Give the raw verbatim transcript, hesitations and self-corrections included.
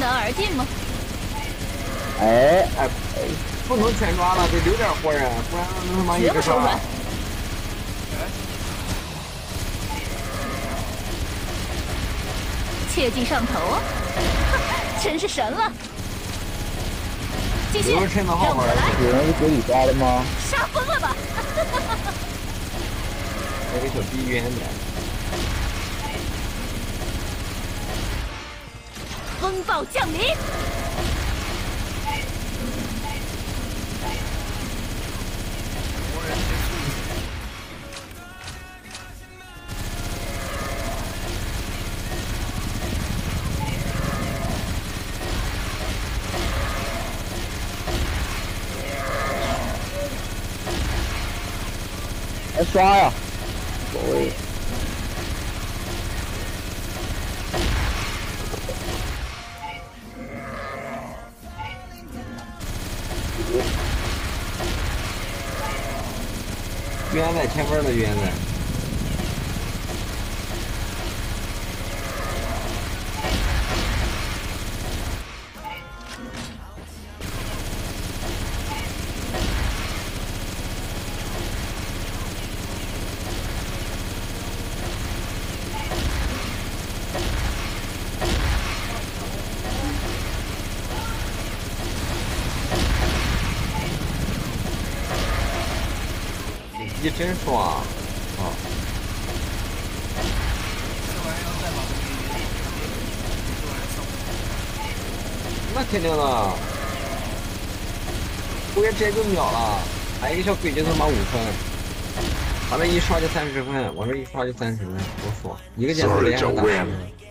南而尽吗？ 哎哎，不能全抓了，得留点活人，不然他妈一个杀。 绝不手软。切忌上头啊！真是神了！继续， 有人趁到后面， 有人是鬼里抓的吗？ 杀疯了吧！ 那个小逼远点。 风暴降临！ 来刷呀！所谓。 冤在前面的冤在。一真爽啊！那肯定的，我也直接就秒了，来一个小鬼就他妈五分，完了一刷就三十分，往这一刷就三十分，多爽！一个减速连着打。